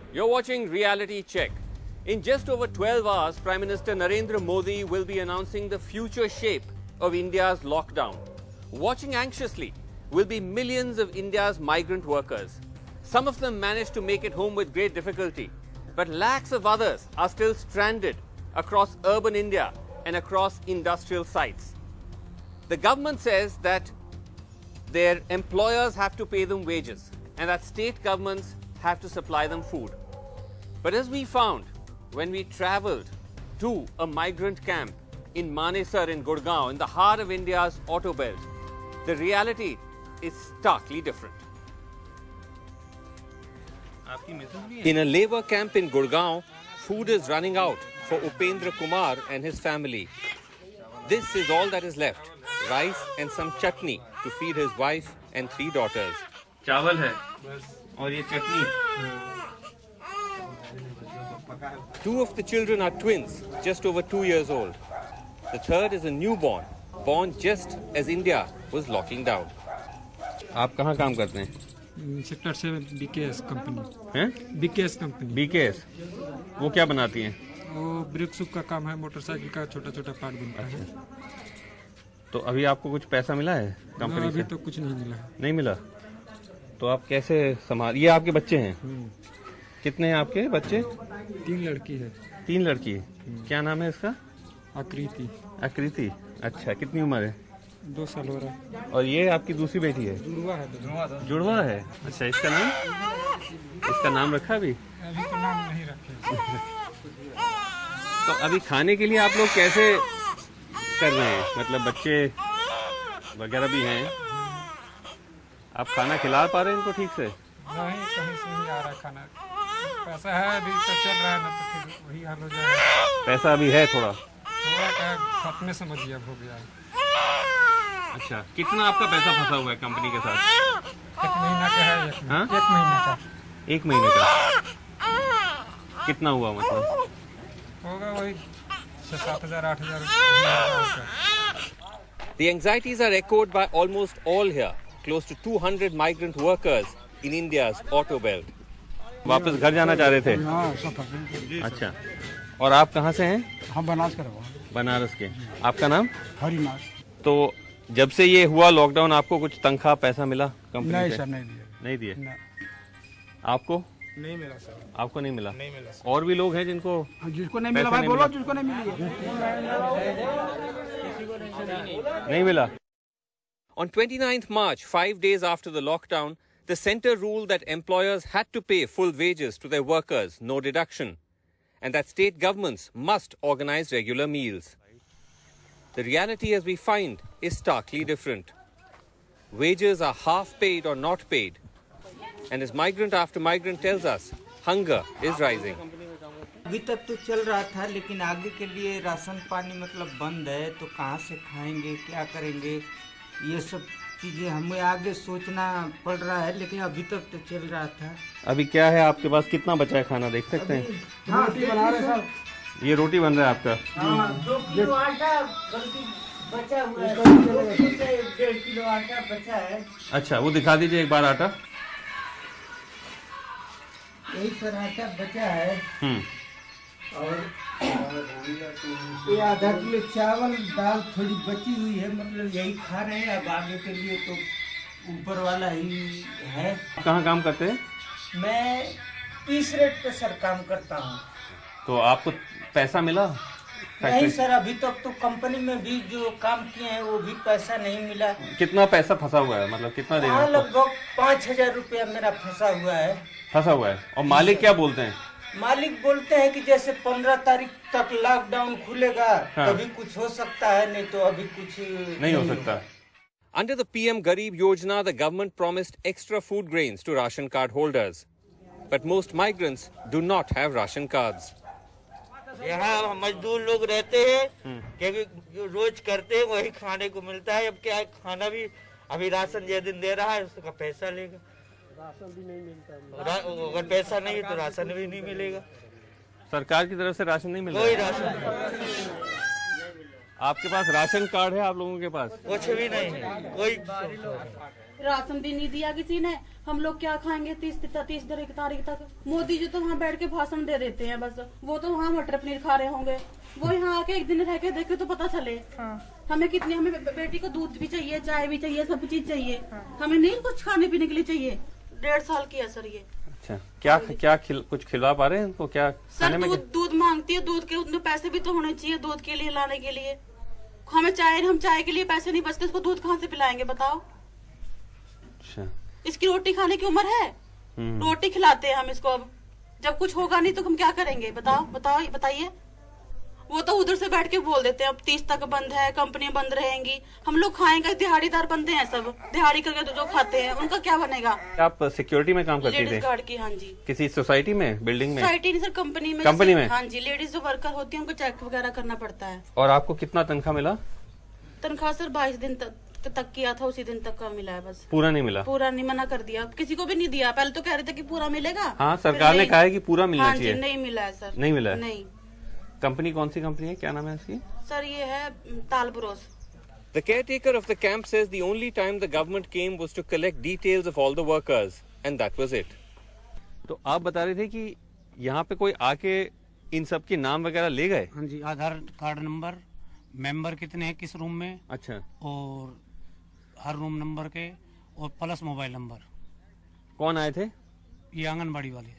You're watching Reality Check. In just over 12 hours, Prime Minister Narendra Modi will be announcing the future shape of India's lockdown. Watching anxiously will be millions of India's migrant workers. Some of them managed to make it home with great difficulty, but lakhs of others are still stranded across urban India and across industrial sites. The government says that their employers have to pay them wages and that state governments have to supply them food. But as we found when we travelled to a migrant camp in Manesar in Gurugram, in the heart of India's auto belt, the reality is starkly different. In a labour camp in Gurugram, food is running out for Upendra Kumar and his family. This is all that is left, rice and some chutney to feed his wife and 3 daughters. चावल है और ये चटनी. 2 of the children are twins, just over 2 years old. The third is a newborn, born just as India was locking down. आप कहाँ काम करते हैं? Sector 7 BKS company. हैं? BKS company. BKS. वो क्या बनाती हैं? वो ब्रेक सूप का काम है, मोटरसाइकिल का छोटा-छोटा पार्ट बनता है. तो अभी आपको कुछ पैसा मिला है कंपनी से? अभी तो कुछ नहीं मिला. नहीं मिला? तो आप कैसे संभाल? ये आपके बच्चे हैं? कितने हैं आपके बच्चे? 3 लड़की है. 3 लड़की. क्या नाम है इसका? आकृति. आकृति. अच्छा, कितनी उम्र है? 2 साल हो रहा है. और ये आपकी दूसरी बेटी है? जुड़वा है. जुड़वा है. अच्छा, इसका नाम रखा अभी? अभी तो नाम नहीं रखे. तो अभी खाने के लिए आप लोग कैसे कर रहे हैं? मतलब बच्चे वगैरह भी हैं, आप खाना खिला पा रहे हैं इनको ठीक से? नहीं, कहीं से नहीं आ रहा खाना. पैसा है अभी तो चल रहा है ना, तो फिर वही हाल हो जाएगा. पैसा अभी है थोड़ा क्या खत्म समझिए अब हो गया. अच्छा, कितना आपका पैसा फंसा हुआ है कंपनी के साथ? 1 महीना का है. 1 महीना का. 1 महीने का कितना हुआ? मतलब होगा वही 6-7 हजार 8 हजार. The anxieties are echoed by almost all here. Close to 200 migrant workers in India's auto belt. वापस घर जाना चाह रहे थे? अच्छा, और आप कहाँ से हैं? हम बनारस के. बनारस के. आपका नाम? हरिनाथ. तो जब से ये हुआ लॉकडाउन, आपको कुछ तनख्वाह पैसा मिला कंपनी से? नहीं सर, नहीं दिया. नहीं दिए? आपको नहीं मिला सर. आपको नहीं मिला? नहीं मिला सर. और भी लोग हैं जिनको नहीं मिला भाई, बोलो जिसको नहीं मिली. नहीं मिला. On 29th March, 5 days after the lockdown, the centre ruled that employers had to pay full wages to their workers, no deduction, and that state governments must organise regular meals. The reality, as we find, is starkly different. Wages are half paid or not paid, and as migrant after migrant tells us, hunger is rising. अभी तक तो चल रहा था, लेकिन आगे के लिए राशन पानी मतलब बंद है, तो कहाँ से खाएंगे, क्या करेंगे, ये सब चीजें हमें आगे सोचना पड़ रहा है. लेकिन अभी तक तो चल रहा था. अभी क्या है आपके पास? कितना बचा है खाना, देख सकते हैं? रोटी बना रहे साहब. ये रोटी बन रहा है आपका? 2 किलो आटा बचा हुआ है. 1.5 किलो आटा बचा है. अच्छा, वो दिखा दीजिए एक बार आटा. यही सर आटा बचा है. और ये आधा किलो चावल दाल थोड़ी बची हुई है, मतलब यही खा रहे हैं. अब आगे के लिए तो ऊपर वाला ही है. कहाँ काम करते हैं? मैं 30 रेट पे सर काम करता हूँ. तो आपको पैसा मिला? नहीं सर, अभी तक तो कंपनी में भी जो काम किए हैं वो भी पैसा नहीं मिला. कितना पैसा फंसा हुआ है? मतलब कितना देना? लगभग 5000 रुपया मेरा फंसा हुआ है. फंसा हुआ है. और मालिक क्या बोलते हैं? मालिक बोलते हैं कि जैसे 15 तारीख तक लॉकडाउन खुलेगा, तभी कुछ हो सकता है, नहीं तो अभी कुछ नहीं हो सकता. Under the PM Garib Yojana, the government promised extra food grains to ration card holders. But most migrants do not have ration cards. यहाँ मजदूर लोग रहते हैं, क्योंकि जो रोज करते हैं वही खाने को मिलता है. अब क्या है, खाना भी अभी राशन जिस दिन दे रहा है उसका पैसा लेगा. राशन भी नहीं मिलता. अगर पैसा नहीं है तो राशन भी नहीं मिलेगा. सरकार की तरफ से राशन नहीं मिल रहा? कोई राशन. आपके पास राशन कार्ड है? आप लोगों के पास कुछ भी नहीं है. कोई राशन भी नहीं दिया किसी ने। हम लोग क्या खाएंगे 30 तारीख तक। मोदी जी तो वहाँ बैठ के भाषण दे देते हैं बस। वो तो वहाँ मटर पनीर खा रहे होंगे। वो यहाँ आके एक दिन रह के देखे तो पता चले। हमें बेटी को दूध भी चाहिए, चाय भी चाहिए, सब चीज चाहिए। हमें नहीं कुछ खाने पीने के लिए चाहिए। 1.5 साल की है सर ये। अच्छा, क्या कुछ खिलवा पा रहे हैं इनको? क्या सर दूध मांगती है, दूध के उतने पैसे भी तो होने चाहिए दूध के लिए लाने के लिए। हम चाय के लिए पैसे नहीं बचते, उसको दूध कहाँ से पिलाएंगे बताओ। अच्छा, इसकी रोटी खाने की उम्र है? रोटी खिलाते हैं हम इसको। अब जब कुछ होगा नहीं तो हम क्या करेंगे बताइए। वो तो उधर से बैठ के बोल देते हैं अब 30 तक बंद है, कंपनियां बंद रहेंगी। हम लोग खाएंगे, दिहाड़ीदार बंदे हैं सब, दिहाड़ी करके जो खाते हैं उनका क्या बनेगा। आप सिक्योरिटी में काम करती थी? लेडीज गार्ड की। हाँ जी। किसी सोसाइटी में, बिल्डिंग में? सोसाइटी नहीं सर, कंपनी में। कंपनी में? हाँ जी, लेडीज जो वर्कर होती है उनको चेक वगैरह करना पड़ता है। और आपको कितना तनख्वाह मिला? तनख्वाह सर 22 दिन तक किया था, उसी दिन तक का मिला है बस। पूरा नहीं मिला? पूरा नहीं, मना कर दिया, किसी को भी नहीं दिया। पहले तो कह रहे थे कि पूरा मिलेगा। हाँ, सरकार ने कहा है कि पूरा मिलना चाहिए। नहीं मिला है सर। नहीं मिला है? नहीं। कंपनी कौन सी कंपनी है, क्या नाम है इसकी? सर ये है तालबरोस। The caretaker of the camp says the only time the government came was to collect details of all the workers and that was it. तो आप बता रहे थे कि यहाँ पे कोई आके इन सब के नाम वगैरह ले गए? हाँ जी, आधार कार्ड नंबर, मेंबर कितने हैं किस रूम में। अच्छा। और हर रूम नंबर के, और प्लस मोबाइल नंबर। कौन आए थे? ये आंगनबाड़ी वाले।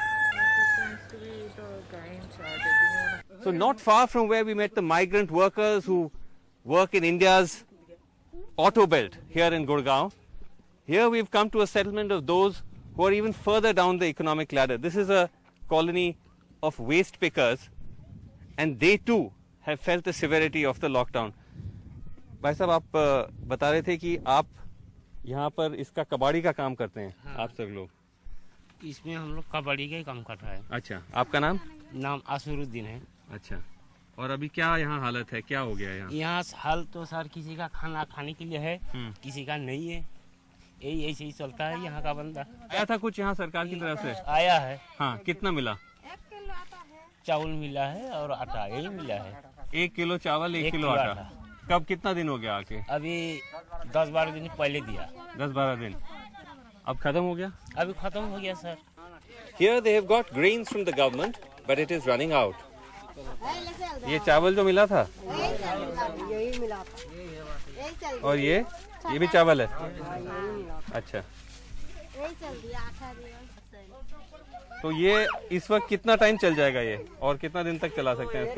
So not far from where we met the migrant workers who work in India's auto belt here in Gurugram, here we've come to a settlement of those who are even further down the economic ladder. This is a colony of waste pickers and they too have felt the severity of the lockdown. भाई साहब, आप बता रहे थे कि आप यहाँ पर इसका कबाड़ी का काम करते हैं। हाँ। आप सब लोग इसमें हम लोग कबाड़ी का ही काम कर रहा है। अच्छा, आपका नाम? नाम आसुरुद्दीन है। अच्छा, और अभी क्या यहाँ हालत है, क्या हो गया यहाँ? यहाँ हाल तो सर किसी का खाना खाने के लिए है, किसी का नहीं है। यही ऐसे ही चलता है यहाँ का बंदा। आया था कुछ यहाँ सरकार की तरफ से? आया है। हाँ, कितना मिला? चावल मिला है और आटा, यही मिला है। 1 किलो चावल, 1 किलो आटा। कब, कितना दिन हो गया आके? अभी 10-12 दिन पहले दिया। 10-12 दिन। अब खत्म हो गया? अभी खत्म हो गया sir. Here they have got grains from the government, but it is running out. ये चावल जो मिला था? यही मिला था। और ये भी चावल है? अच्छा। तो ये इस वक्त कितना टाइम चल जाएगा ये, और कितना दिन तक चला सकते हैं इसको?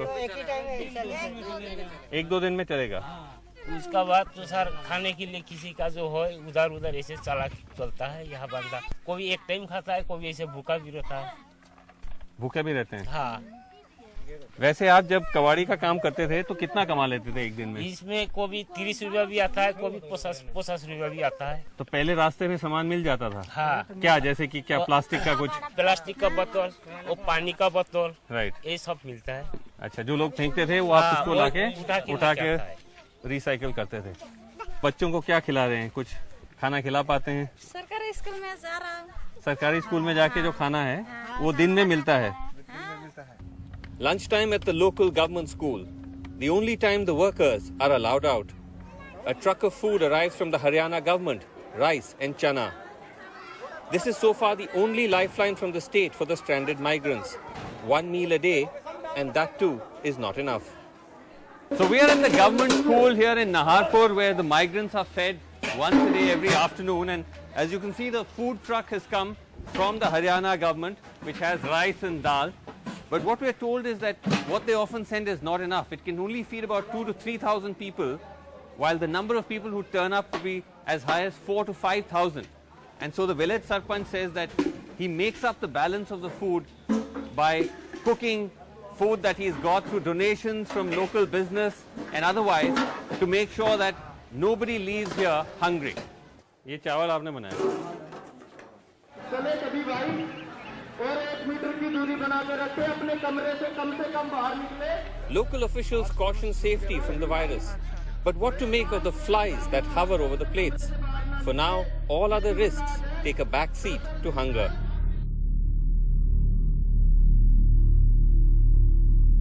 1-2 दिन में चलेगा। उसका बाद तो सर खाने के लिए किसी का जो है उधर ऐसे चलता है यहाँ बंदा। कोई एक टाइम खाता है, कोई ऐसे भूखा भी रहता है। भूखे भी रहते हैं? हाँ। वैसे आप जब कबाड़ी का काम करते थे तो कितना कमा लेते थे एक दिन में? इसमें कोई 30 रुपया भी आता है, कोई 50 रुपया भी आता है। तो पहले रास्ते में सामान मिल जाता था? हाँ। क्या, जैसे कि क्या? प्लास्टिक का कुछ? प्लास्टिक का बोतल और पानी का बोतल। राइट। ये सब मिलता है। अच्छा, जो लोग फेंकते थे वो आप उसको लाके उठा के रिसाइकिल करते थे। बच्चों को क्या खिला रहे हैं, कुछ खाना खिला पाते हैं? सरकारी स्कूल में जा रहा हूँ। सरकारी स्कूल में जाके जो खाना है वो दिन में मिलता है? Lunchtime at the local government school, the only time the workers are allowed out. A truck of food arrives from the Haryana government, rice and chana. This is so far the only lifeline from the state for the stranded migrants. 1 meal a day, and that too is not enough. So we are in the government school here in Naharpur, where the migrants are fed once a day every afternoon, and as you can see, the food truck has come from the Haryana government, which has rice and dal. But what we are told is that what they often send is not enough. It can only feed about 2,000 to 3,000 people, while the number of people who turn up to be as high as 4,000 to 5,000. And so the village sarpanch says that he makes up the balance of the food by cooking food that he's got through donations from local business and otherwise, to make sure that nobody leaves here hungry. ये चावल आपने बनाया? चले कभी भाई, और 1 metre की दूरी बना कर रखे, अपने कमरे से कम बाहर निकले। Local officials caution safety from the virus, but what to make of the flies that hover over the plates? For now, all other risks take a back seat to hunger.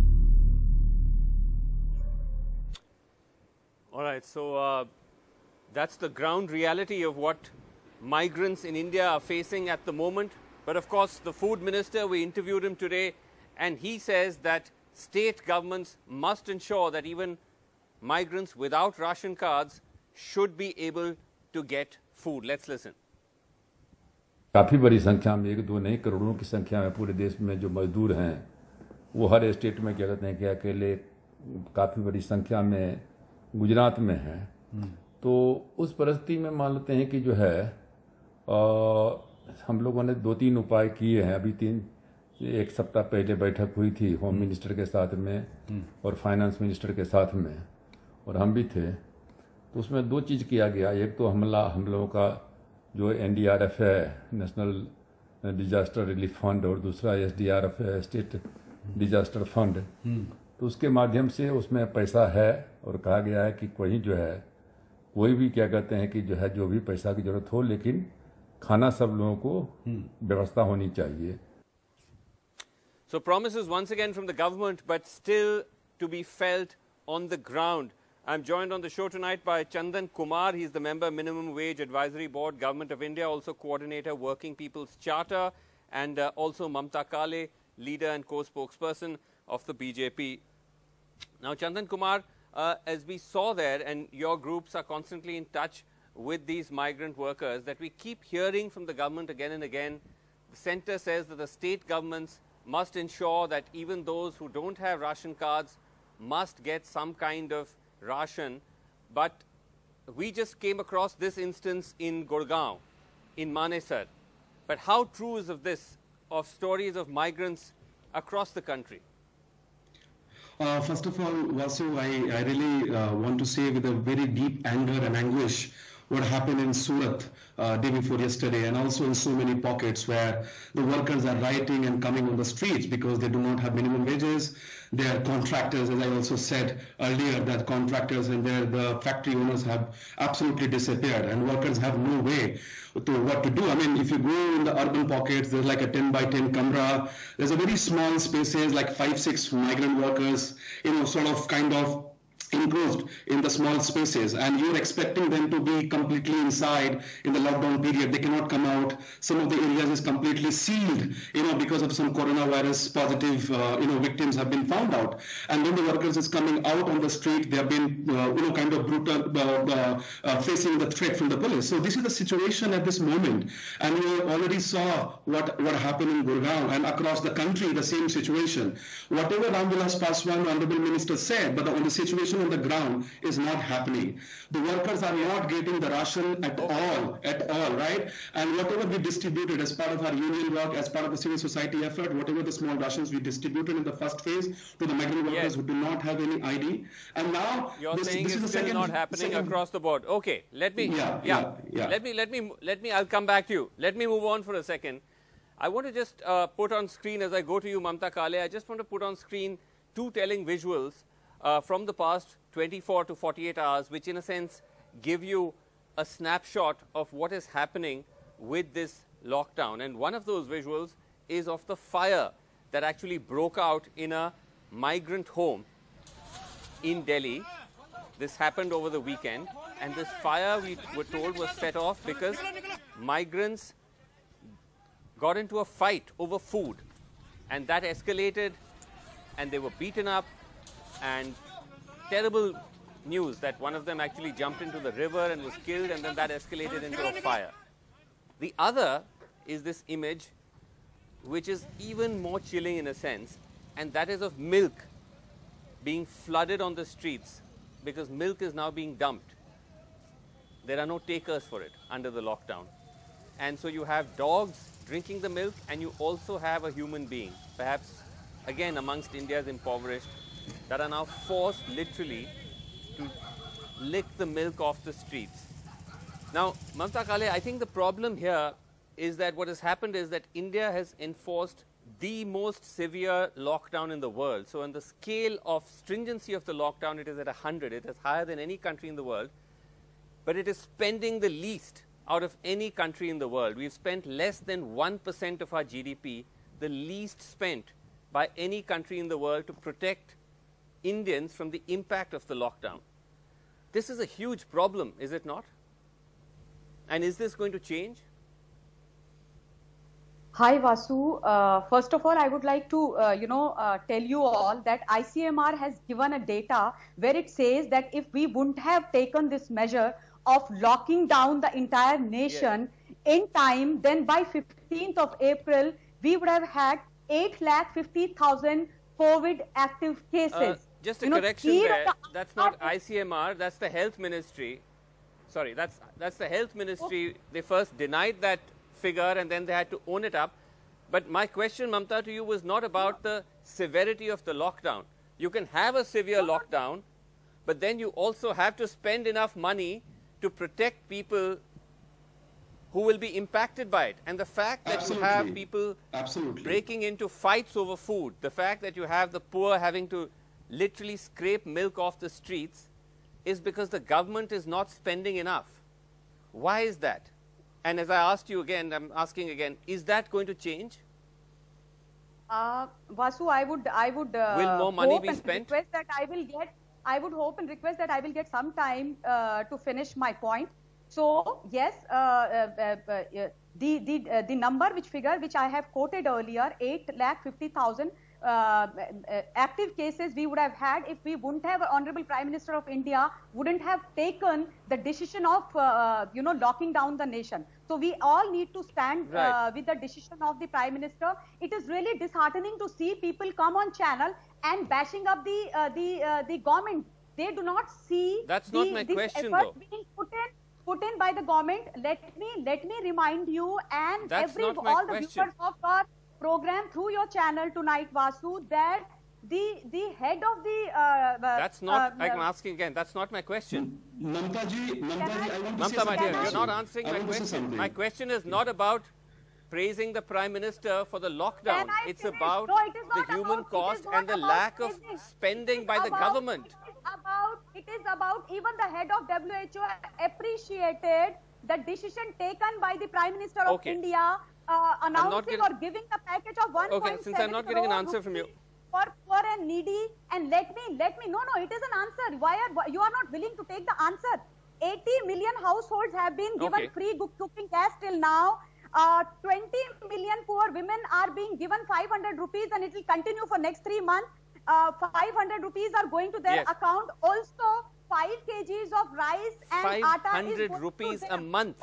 All right, so That's the ground reality of what migrants in India are facing at the moment. But of course, the food minister, we interviewed him today, and he says that state governments must ensure that even migrants without ration cards should be able to get food. Let's listen. काफ़ी बड़ी संख्या में, 1-2 नहीं करोड़ों की संख्या में पूरे देश में जो मजदूर हैं वो हर स्टेट में क्या कहते हैं कि अकेले काफ़ी बड़ी संख्या में गुजरात में है। तो उस परिस्थिति में मान लेते हैं कि जो है हम लोगों ने 2-3 उपाय किए हैं। अभी 1 सप्ताह पहले बैठक हुई थी होम मिनिस्टर के साथ में और फाइनेंस मिनिस्टर के साथ में, और हम भी थे। तो उसमें 2 चीज़ किया गया। एक तो हम लोगों का जो NDRF है, नेशनल डिजास्टर रिलीफ फंड, और दूसरा SDRF है, स्टेट डिजास्टर फंड। तो उसके माध्यम से उसमें पैसा है और कहा गया है कि कोई जो है कोई भी क्या कहते हैं कि जो है जो भी पैसा की जरूरत हो, लेकिन खाना सब लोगों को व्यवस्था होनी चाहिए। So promises once again from the government, but still to be felt on the ground. I'm joined on the show tonight by Chandan Kumar. He's the member Minimum Wage Advisory Board, Government of India, also coordinator, Working People's Charter, and also Mamta Kale, leader and co-spokesperson of the BJP. Now, Chandan Kumar, as we saw there, and your groups are constantly in touch with these migrant workers, that we keep hearing from the government again and again. The centre says that the state governments must ensure that even those who don't have ration cards must get some kind of ration. But we just came across this instance in Gurugram, in Manesar. But how true is of this, of stories of migrants across the country? First of all, Vasu, I really want to say with a very deep anger and anguish what happened in Surat day before yesterday, and also in so many pockets where the workers are rioting and coming on the streets because they do not have minimum wages. They are contractors, as I also said earlier, that contractors and the factory owners have absolutely disappeared, and workers have no way to what to do. I mean, if you go in the urban pockets, there's like a 10 by 10 camera. There's a very small spaces, like 5-6 migrant workers, sort of kind of enclosed in the small spaces, and you're expecting them to be completely inside in the lockdown period. They cannot come out. Some of the areas is completely sealed, because of some coronavirus positive, victims have been found out. And when the workers is coming out on the street, they have been, kind of brutal, facing the threat from the police. So this is the situation at this moment. And we already saw what happened in Gurugram and across the country, the same situation. Whatever Ramvilas Paswan, Honorable Minister, said, but the situation on the ground is not happening. The workers are not getting the ration at all, right? And whatever we distributed as part of our union work, as part of the civil society effort, whatever the small rations we distributed in the first phase to the migrant workers who do not have any ID, and now you're saying it's still not happening across the board. Okay, let me. Let me. I'll come back to you. Let me move on for a second. I want to just put on screen, as I go to you, Mamta Kale, I just want to put on screen 2 telling visuals from the past 24 to 48 hours, which in a sense give you a snapshot of what is happening with this lockdown. And one of those visuals is of the fire that actually broke out in a migrant home in Delhi. This happened over the weekend, and this fire, we were told, was set off because migrants got into a fight over food, and that escalated, and they were beaten up, and terrible news that one of them actually jumped into the river and was killed, and then that escalated into a fire. The other is this image, which is even more chilling in a sense, and that is of milk being flooded on the streets because milk is now being dumped. There are no takers for it under the lockdown. And so you have dogs drinking the milk, and you also have a human being, perhaps again amongst India's impoverished, that are now forced literally to lick the milk off the streets. Now, Mamta Kale, I think the problem here is that what has happened is that India has enforced the most severe lockdown in the world. So on the scale of stringency of the lockdown, it is at 100. It is higher than any country in the world. But it is spending the least out of any country in the world. We've spent less than 1% of our GDP, the least spent by any country in the world to protect Indians from the impact of the lockdown. This is a huge problem, is it not? And is this going to change? Hi Vasu. First of all, I would like to tell you all that ICMR has given a data where it says that if we wouldn't have taken this measure of locking down the entire nation in time, then by 15th of April, we would have had 850,000 COVID active cases. Just a correction there. That's not ICMR. That's the Health Ministry. Sorry, that's the Health Ministry. They first denied that figure and then they had to own it up. But my question, Mamta, to you was not about the severity of the lockdown. You can have a severe lockdown, but then you also have to spend enough money to protect people who will be impacted by it. And the fact that you have people breaking into fights over food, the fact that you have the poor having to literally scrape milk off the streets is because the government is not spending enough. Why is that? And as I asked you again, I'm asking again, is that going to change? Vasu, I would will more money be spent? Request that I would hope and request that I will get some time to finish my point. So yes, the number which I have quoted earlier, 850,000 active cases we would have had if we wouldn't have Honorable Prime Minister of India wouldn't have taken the decision of locking down the nation. So we all need to stand with the decision of the Prime Minister. It is really disheartening to see people come on channel and bashing up the government. They do not see that's not my question though. Being put in by the government. Let me remind you and all the viewers of our program through your channel tonight, Vasu, that the head of the that's not I'm asking again, that's not my question. Mamta ji, Mamta, my dear, you're not answering my question. My question is not about praising the Prime Minister for the lockdown. It's about the human cost and the lack of spending by the government. It is about even the head of WHO appreciated the decision taken by the Prime Minister of India announcing or giving the package of 1.7 Okay, since I'm not getting an answer from you. For poor and needy, and let me, no, it is an answer. Why you are not willing to take the answer? 80 million households have been given free cooking gas till now. 20 million poor women are being given 500 rupees and it will continue for next 3 months. 500 rupees are going to their account. Also, 5 kgs of rice and atta is 500 rupees a month.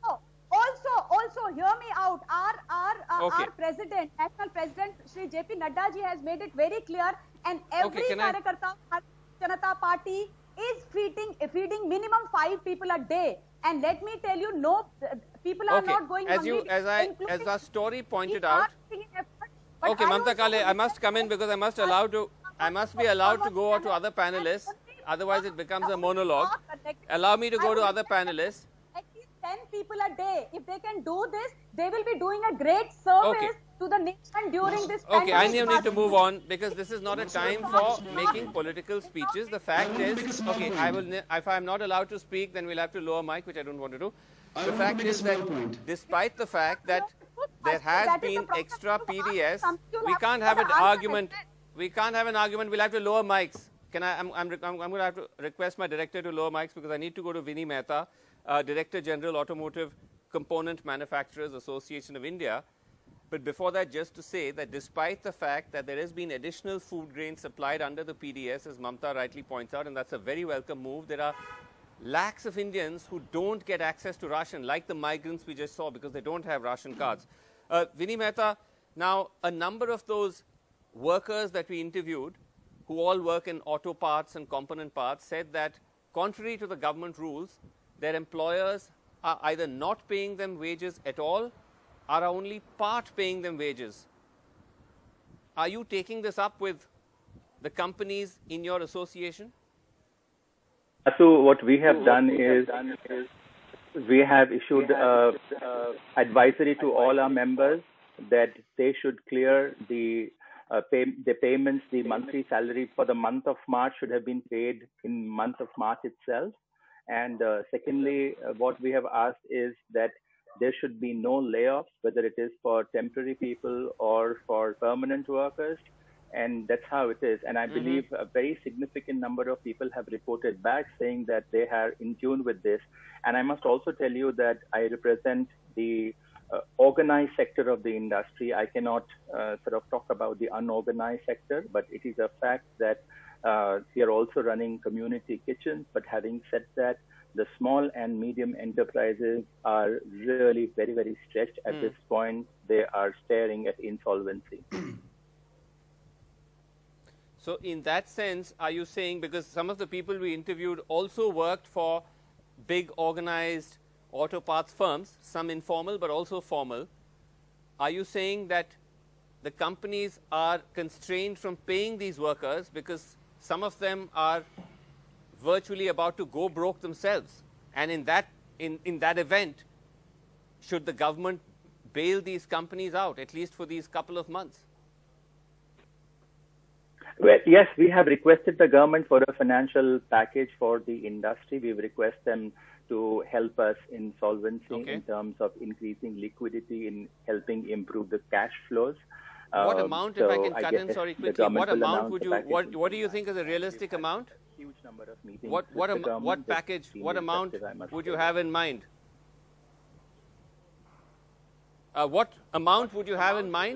Also, hear me out. Our president, national president, Shri J.P. Nadda ji has made it very clear, and every Karyakarta Janata Party is feeding minimum 5 people a day. And let me tell you, no, people are not going hungry. As our story pointed out. Okay, Mamta Kale, I must come in because I must be allowed to go to other panelists. Otherwise, it becomes a monologue. Allow me to go to other panelists. At least 10 people a day. If they can do this, they will be doing a great service to the nation during this time. Okay, I need to move on because this is not a time for making political speeches. The fact is, okay, if I'm not allowed to speak, then we'll have to lower mic, which I don't want to do. The fact is that despite the fact that there has been extra PDS, we can't have an argument. We can't have an argument. We'll have to lower mics. I'm going to have to request my director to lower mics because I need to go to Vinny Mehta, Director General, Automotive Component Manufacturers Association of India. But before that, just to say that despite the fact that there has been additional food grain supplied under the PDS, as Mamta rightly points out, and that's a very welcome move, there are lakhs of Indians who don't get access to ration, like the migrants we just saw, because they don't have ration cards. Vinny Mehta, now a number of those workers that we interviewed, who all work in auto parts and component parts, said that contrary to the government rules, their employers are either not paying them wages at all, or are only part paying them wages. Are you taking this up with the companies in your association? So what we have done is we have issued advisory to all our members that they should clear the payments. The monthly salary for the month of March should have been paid in month of March itself. And secondly, what we have asked is that there should be no layoffs, whether it is for temporary people or for permanent workers. and that's how it is. And I believe a very significant number of people have reported back saying that they are in tune with this. And I must also tell you that I represent the organized sector of the industry. I cannot sort of talk about the unorganized sector, but it is a fact that we are also running community kitchens. But having said that, the small and medium enterprises are really very, very stretched at this point. They are staring at insolvency. So in that sense, are you saying, because some of the people we interviewed also worked for big organized auto parts firms, some informal but also formal, are you saying that the companies are constrained from paying these workers because some of them are virtually about to go broke themselves, and in that event, should the government bail these companies out, at least for these couple of months? Well, yes, we have requested the government for a financial package for the industry. We've requested them to help us in solvency in terms of increasing liquidity, in helping improve the cash flows. What amount, if I can cut in, sorry, quickly, what amount would you, what do you think is a realistic amount? Huge number of meetings. What package, what amount would you have in mind? What amount would you have in mind?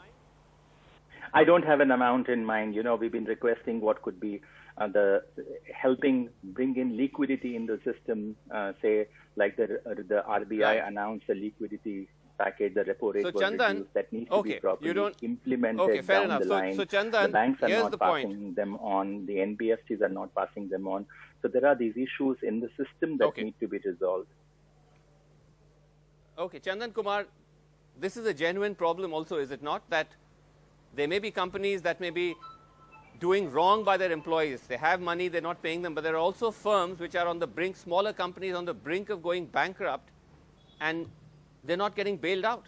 I don't have an amount in mind. You know, we've been requesting what could be the helping bring in liquidity in the system, say like the RBI announced a liquidity package, the repo rate was reduced, that needs to be properly implemented down the line. So Chandan, the banks are here's not the passing them on, the NBFCs are not passing them on. So there are these issues in the system that need to be resolved. Okay, Chandan Kumar, this is a genuine problem also, is it not? That there may be companies that may be doing wrong by their employees. They have money, they're not paying them, but there are also firms which are on the brink, smaller companies on the brink of going bankrupt, and they're not getting bailed out.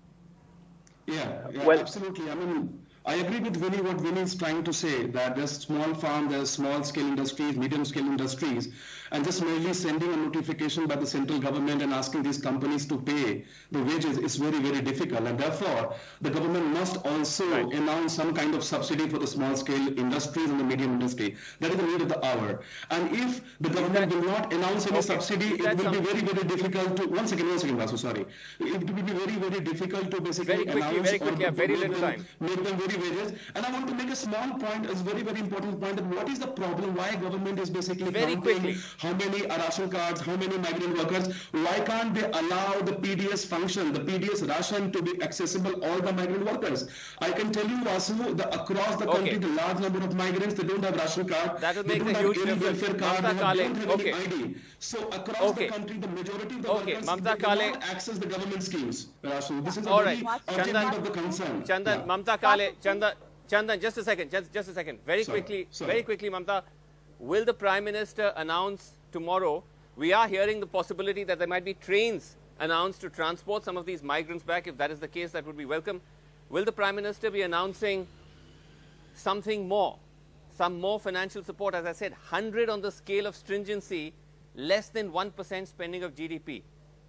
Yeah, well, absolutely. I mean, I agree with Vinny, what Vinny is trying to say, that there's small farm, there's small scale industries, medium scale industries, and just merely sending a notification by the central government and asking these companies to pay the wages is very, very difficult. And therefore, the government must also announce some kind of subsidy for the small scale industries and the medium industry. That is the need of the hour. And if the government will not announce any subsidy, it will be very, very difficult to, one second, Vasu, sorry. It will be very, very difficult to basically announce very little time. Make them very wages. And I want to make a small point, a very, very important point, that what is the problem, why government is basically counting how many ration cards, how many migrant workers, why can't they allow the PDS function, the PDS ration to be accessible all the migrant workers? I can tell you, Vasu, across the country, the large number of migrants, they don't have ration card, that will they make don't a have huge any difference. welfare card, they don't have any ID. So across the country, the majority of the workers, they cannot access the government schemes. Vasu, this is a very urgent of the concern. Chandan, Mamta Kale, Chandan, just a second, just a second. Very quickly, Mamta, will the Prime Minister announce tomorrow? We are hearing the possibility that there might be trains announced to transport some of these migrants back. If that is the case, that would be welcome. Will the Prime Minister be announcing something more, some more financial support? As I said, 100 on the scale of stringency, less than 1% spending of GDP.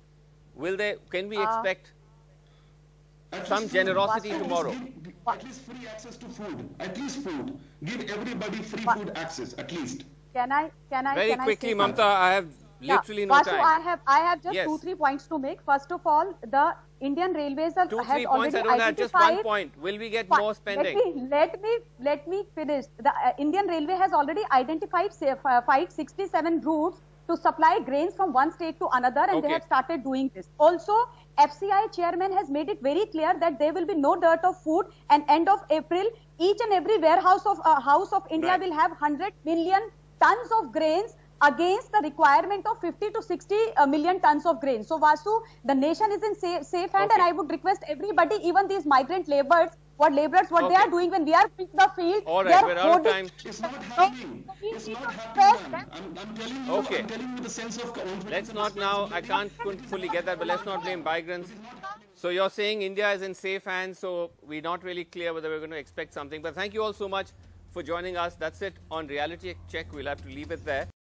Can we expect some generosity tomorrow? At least free access to food. At least food. Give everybody free food access. At least. Can I? Very quickly, Mamta. I have literally no time. I have just 2-3 points to make. First of all, the Indian Railways has already points. I don't have just 1 point. Will we get more spending? Let me finish. The Indian Railway has already identified 567 routes to supply grains from one state to another, and they have started doing this. Also, FCI chairman has made it very clear that there will be no dearth of food, and end of April, each and every warehouse of House of India will have 100 million tons of grains against the requirement of 50 to 60 million tons of grain. So Vasu, the nation is in safe hand, and I would request everybody, even these migrant laborers, what they are doing when we are in the field. All right, we're out of time. It's not happening. It's not happening. I'm telling you. Okay. I'm telling you the sense of confidence. Let's not now. I couldn't fully get that, but let's not blame migrants. So you're saying India is in safe hands. So we're not really clear whether we're going to expect something. But thank you all so much for joining us. That's it on Reality Check. We'll have to leave it there.